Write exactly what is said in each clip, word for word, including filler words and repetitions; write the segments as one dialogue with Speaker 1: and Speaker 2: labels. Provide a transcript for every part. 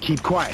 Speaker 1: Keep quiet.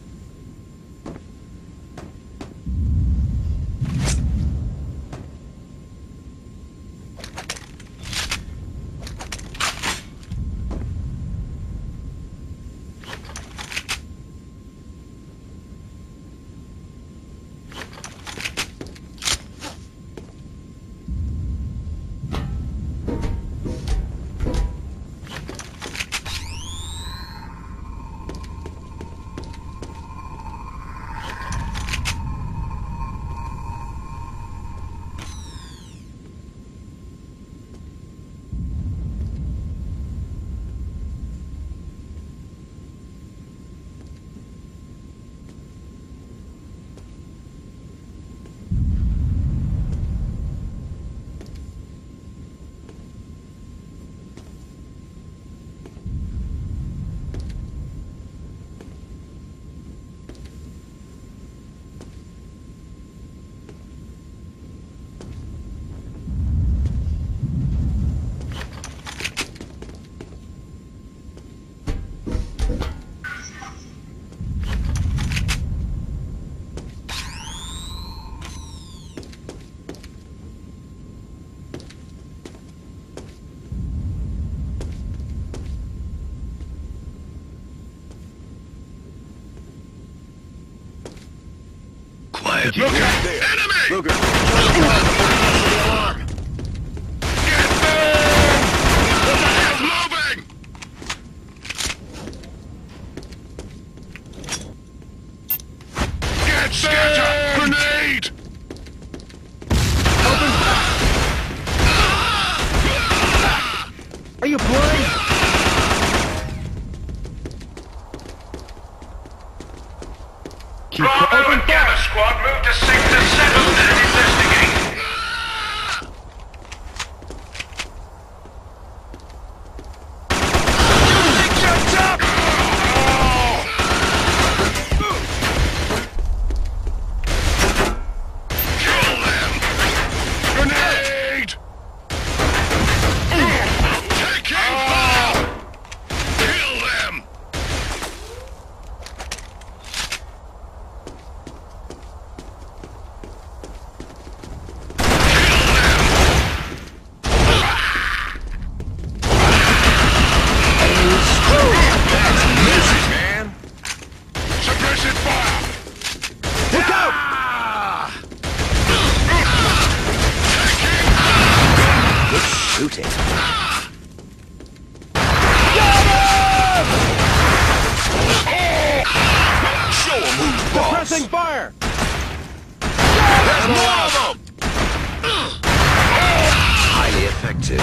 Speaker 2: Look out! There. Enemy!
Speaker 1: Luger.
Speaker 2: Get them! It's moving! Get scatter! Grenade!
Speaker 1: Are you blind? Keep
Speaker 3: Bravo
Speaker 1: open
Speaker 3: and Gamma
Speaker 1: fire.
Speaker 3: Squad move to Sector seven and investigate.
Speaker 2: Kill them! Grenade! Taking fire! Kill them! Suppressive fire!
Speaker 1: Look out!
Speaker 4: Good shooting.
Speaker 2: Show 'em who's boss!
Speaker 1: Pressing fire!
Speaker 2: There's more of them!
Speaker 4: Highly effective.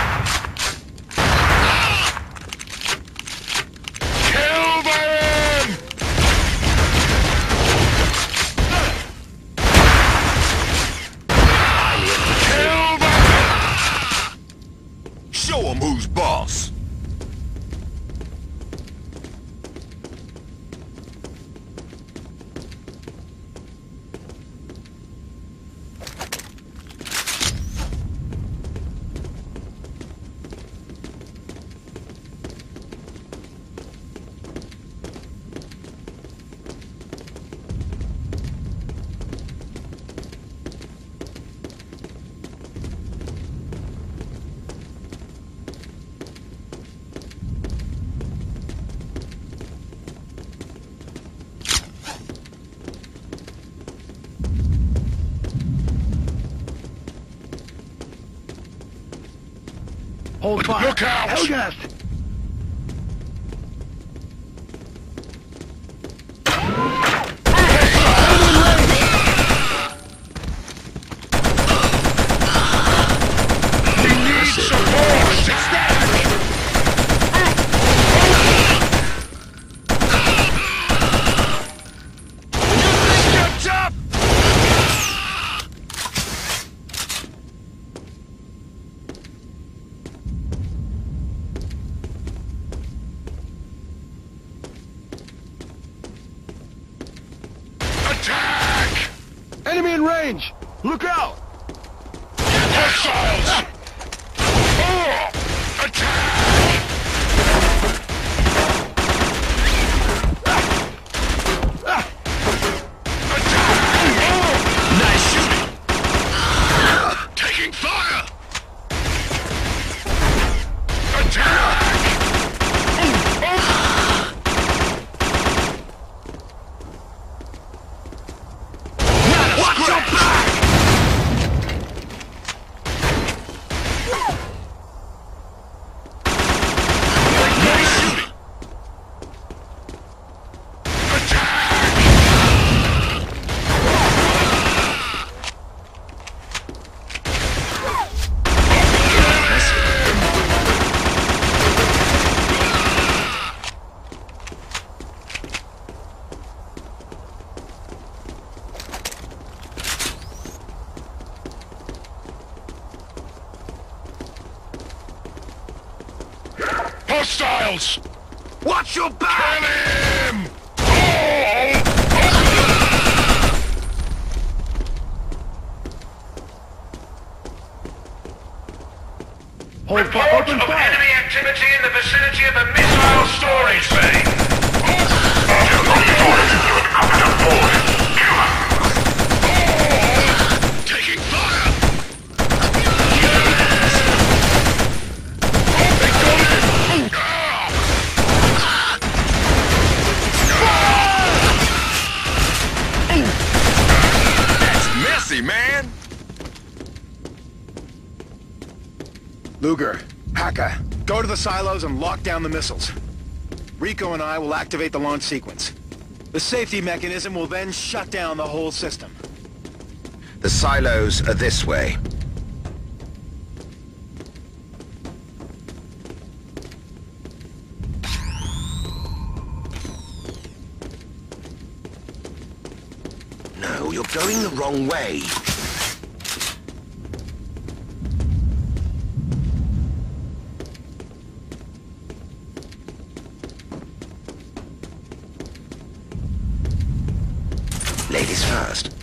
Speaker 2: Kill them! Kill them! Show 'em who's boss!
Speaker 1: Hold fire.
Speaker 2: Look out!
Speaker 1: Helgast!
Speaker 2: We need support! Get up! Attack!
Speaker 1: Enemy in range! Look out!
Speaker 2: Hostiles! Oh! Attack! else!
Speaker 4: Watch your
Speaker 2: Kill
Speaker 4: back!
Speaker 2: him!
Speaker 1: Hold fire.
Speaker 3: Report
Speaker 1: Open
Speaker 3: of
Speaker 1: fire.
Speaker 3: enemy activity in the vicinity of the missile storage bay.
Speaker 2: Taking fire! That's messy, man!
Speaker 5: Luger, Haka, go to the silos and lock down the missiles. Rico and I will activate the launch sequence. The safety mechanism will then shut down the whole system.
Speaker 4: The silos are this way. No, you're going the wrong way. Ladies first.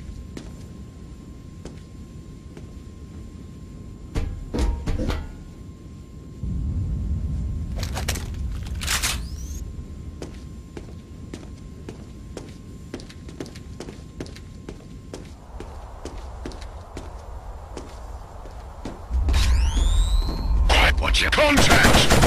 Speaker 2: Right, watch your contacts!